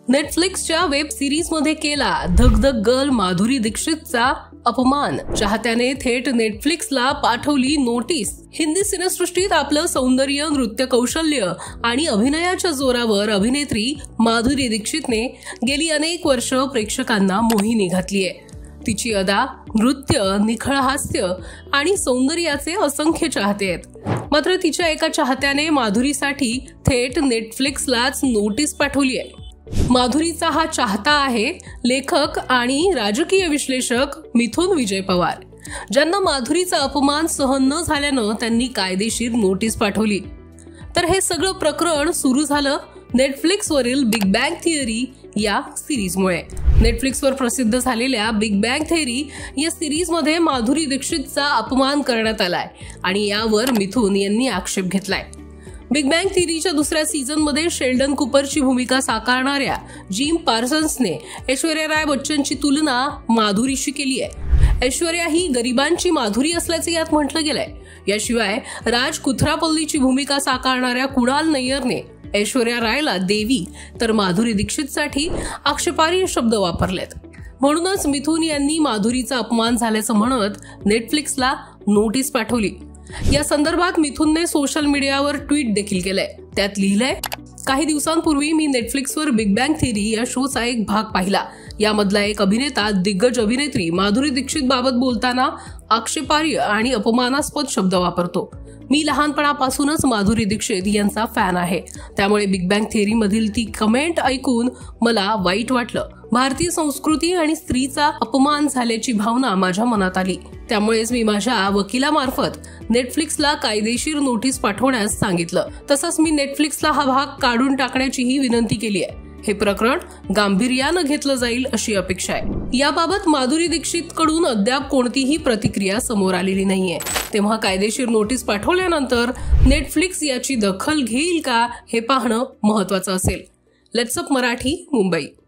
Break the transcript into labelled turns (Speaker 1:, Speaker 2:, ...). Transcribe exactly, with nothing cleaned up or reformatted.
Speaker 1: नेटफ्लिक्सच्या web series मध्ये केला धगधग गर्ल माधुरी दीक्षितचा अपमान, चाहत्याने थेट नेटफ्लिक्सला पाठवली नोटीस। हिंदी सिनेसृष्टीत आपलं सौंदर्य, नृत्य कौशल्य आणि अभिनयाच्या जोरावर अभिनेत्री माधुरी दीक्षितने गेली अनेक वर्ष प्रेक्षकांना मोहिनी घातलीये। तिची अदा, नृत्य, निखळ हास्य आणि सौंदर्याचे असंख्य चाहते आहेत। मात्र तिच्या एका चाहत्याने माधुरीसाठी थेट नेटफ्लिक्सलाच नोटीस पाठवली आहे। माधुरीचा हा चाहता आहे लेखक आणि राजकीय विश्लेषक मिथुन विजय पवार, ज्यांना माधुरीचा अपमान सहन न झाल्यानं त्यांनी कायदेशीर नोटीस पाठवली। तर हे सगळं प्रकरण सुरू झालं नेटफ्लिक्सवरील बिग बँग थिअरी या सिरीजमुळे। नेटफ्लिक्सवर प्रसिद्ध झालेल्या बिग बँग थिअरी या सिरीजमध्ये माधुरी दीक्षितचा अपमान करण्यात आलाय आणि यावर मिथुन यांनी आक्षेप घेतलाय। बिग बँग थिअरीच्या दुसऱ्या सीझनमध्ये शेल्डन कुपरची भूमिका साकारणाऱ्या जिम पार्सन्सने ऐश्वर्या राय बच्चनची तुलना माधुरीशी केली आहे। ऐश्वर्या ही गरिबांची माधुरी असल्याचे यात म्हटलं गेलंय। याशिवाय राज कुथरापल्लीची भूमिका साकारणाऱ्या कुणाल नय्यरने ऐश्वर्या रायला देवी तर माधुरी दीक्षितसाठी आक्षेपार्ह शब्द वापरलेत। म्हणूनच मिथुन यांनी माधुरीचा अपमान झाल्याचं म्हणत नेटफ्लिक्सला नोटीस पाठवली। या संदर्भात मिथुनने सोशल मीडियावर ट्विट देखील केलंय। त्यात लिहिलंय, काही दिवसांपूर्वी मी नेटफ्लिक्सवर बिग बँग थिअरी या शोचा एक भाग पाहिला। यामधला एक अभिनेता दिग्गज अभिनेत्री माधुरी दीक्षित बाबत बोलताना आक्षेपार्ह आणि अपमानास्पद शब्द वापरतो। मी लहानपणापासूनच माधुरी दीक्षित यांचा फॅन आहे, त्यामुळे बिग बँग थिअरी मधील ती कमेंट ऐकून मला वाईट वाटलं। भारतीय संस्कृती आणि स्त्रीचा अपमान झाल्याची भावना माझ्या मनात आली, त्यामुळेच मी माझ्या वकिलामार्फत नेटफ्लिक्सला कायदेशीर नोटीस पाठवण्यास सांगितलं। तसंच मी नेटफ्लिक्सला हा भाग काढून टाकण्याचीही विनंती केली आहे। हे प्रकरण गांभीर्यानं घेतलं जाईल अशी अपेक्षा आहे। याबाबत माधुरी दीक्षित कडून अद्याप कोणतीही प्रतिक्रिया समोर आलेली नाहीये। तेव्हा कायदेशीर नोटीस पाठवल्यानंतर नेटफ्लिक्स याची दखल घेईल का हे पाहणं महत्त्वाचं असेल। Let's up Marathi, Mumbai.